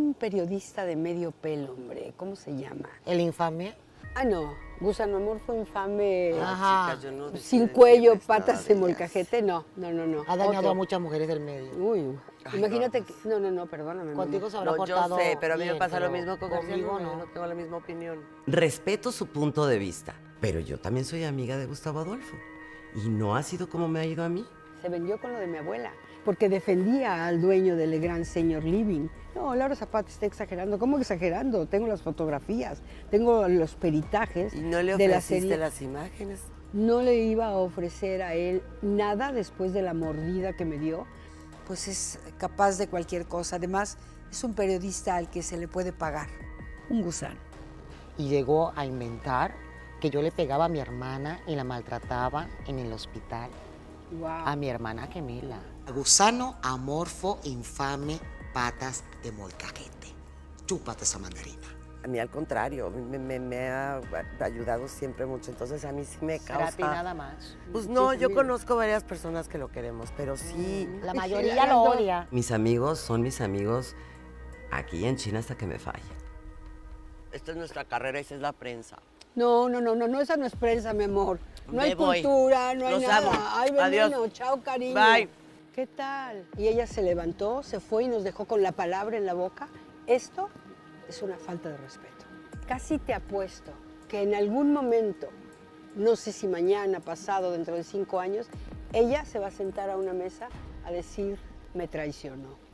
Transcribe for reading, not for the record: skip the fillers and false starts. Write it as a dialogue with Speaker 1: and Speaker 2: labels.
Speaker 1: un periodista de medio pelo, hombre. ¿Cómo se llama?
Speaker 2: ¿El infame?
Speaker 1: Ah, no. Gusano Amorfo infame.
Speaker 2: Ajá.
Speaker 3: Chicas, yo no
Speaker 1: Sin
Speaker 3: entiendo
Speaker 1: cuello,
Speaker 3: nada
Speaker 1: patas
Speaker 3: de
Speaker 1: de
Speaker 3: ellas.
Speaker 1: molcajete. No.
Speaker 2: Ha dañado
Speaker 1: Otro.
Speaker 2: a muchas mujeres del medio.
Speaker 1: Uy,
Speaker 3: Ay,
Speaker 1: imagínate
Speaker 3: gordas.
Speaker 1: que... No, perdóname.
Speaker 2: Contigo
Speaker 1: mamá.
Speaker 2: se habrá
Speaker 3: No, yo
Speaker 2: portado
Speaker 3: sé, pero a mí me
Speaker 2: bien,
Speaker 3: pasa lo
Speaker 2: pero
Speaker 3: mismo con García
Speaker 2: conmigo
Speaker 3: Luna,
Speaker 2: no.
Speaker 3: no tengo la misma opinión.
Speaker 4: Respeto su punto de vista, pero yo también soy amiga de Gustavo Adolfo. Y no ha sido como me ha ido a mí.
Speaker 1: Se vendió con lo de mi abuela, porque defendía al dueño del gran señor Living. No, Laura Zapata está exagerando. ¿Cómo exagerando? Tengo las fotografías, tengo los peritajes
Speaker 3: ¿Y no le
Speaker 1: de la
Speaker 3: ofreciste
Speaker 1: serie.
Speaker 3: las imágenes?
Speaker 1: No le iba a ofrecer a él nada después de la mordida que me dio.
Speaker 5: Pues es capaz de cualquier cosa. Además, es un periodista al que se le puede pagar. Un gusano.
Speaker 2: Y llegó a inventar que yo le pegaba a mi hermana y la maltrataba en el hospital.
Speaker 1: Wow.
Speaker 2: A mi hermana gemela.
Speaker 6: Gusano, amorfo, infame, patas de molcajete. Chúpate esa mandarina.
Speaker 3: A mí al contrario, me ha ayudado siempre mucho, entonces a mí sí me
Speaker 2: Para
Speaker 3: causa...
Speaker 2: ti nada más.
Speaker 3: Pues no,
Speaker 1: Sí,
Speaker 3: yo
Speaker 1: mira.
Speaker 3: conozco varias personas que lo queremos, pero sí...
Speaker 2: La
Speaker 1: Sí,
Speaker 2: mayoría
Speaker 1: las
Speaker 2: lo
Speaker 1: dos.
Speaker 2: odia.
Speaker 4: Mis amigos son mis amigos aquí en China hasta que me fallen.
Speaker 3: Esta es nuestra carrera, esa es la prensa.
Speaker 1: No, esa no es prensa, mi amor. No
Speaker 3: Me
Speaker 1: hay
Speaker 3: voy.
Speaker 1: cultura, no hay
Speaker 3: Los
Speaker 1: nada.
Speaker 3: amo.
Speaker 1: Ay,
Speaker 3: Adiós.
Speaker 1: veneno, chao, cariño.
Speaker 3: Bye.
Speaker 1: ¿Qué tal? Y ella se levantó, se fue y nos dejó con la palabra en la boca. Esto es una falta de respeto. Casi te apuesto que en algún momento, no sé si mañana, pasado, dentro de 5 años, ella se va a sentar a una mesa a decir, me traicionó.